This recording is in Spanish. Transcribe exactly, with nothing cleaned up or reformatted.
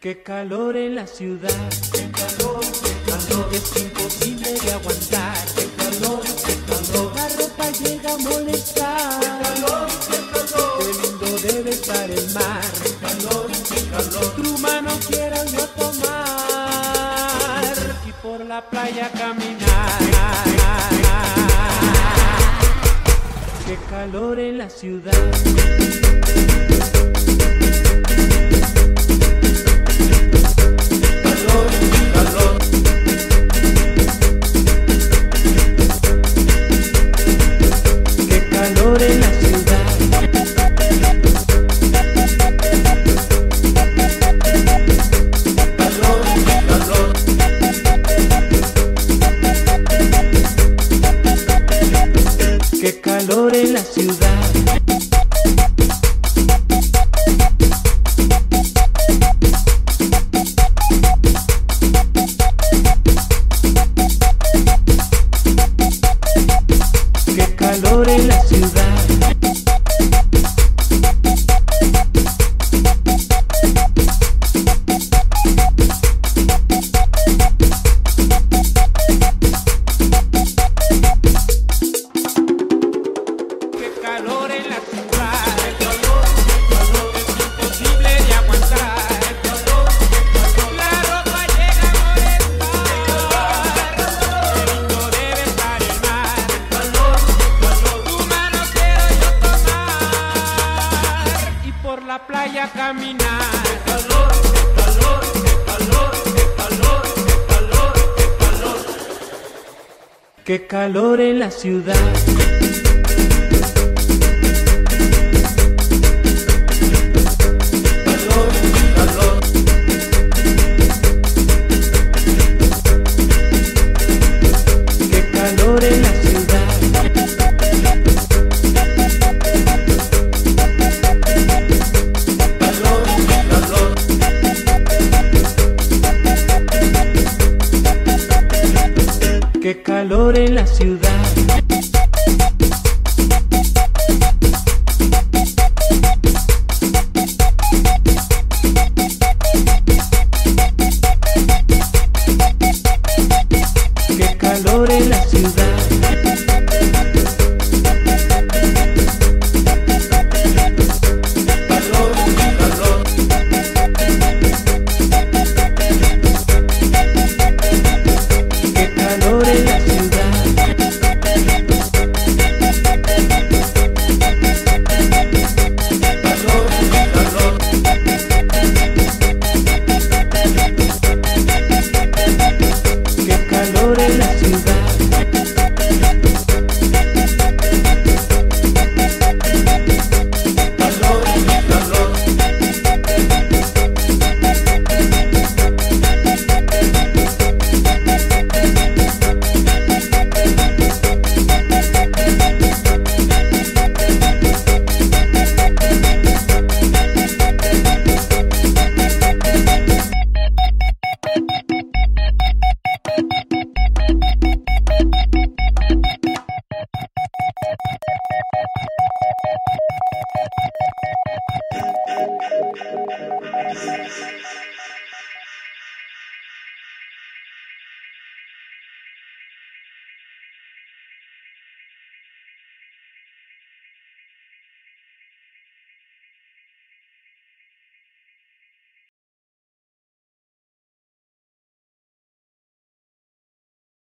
Qué calor en la ciudad, qué calor, qué calor, es imposible de aguantar. qué calor, qué calor, La ropa llega a molestar. qué calor, qué calor, Qué lindo debe estar el mar. qué calor, qué calor, Tu mano quiero yo tomar y por la playa caminar. Qué calor en la ciudad. En la ciudad, calor, calor, qué calor en la ciudad. Qué calor en la ciudad. Qué calor en la ciudad. qué calor, qué calor, Es imposible de aguantar. qué calor, qué calor, La ropa llega a molestar. Qué lindo debe estar el mar. calor, qué calor, Tu mano quiero yo tomar y por la playa caminar. calor, qué calor, qué calor, qué calor, qué calor, qué calor. Qué calor en la ciudad.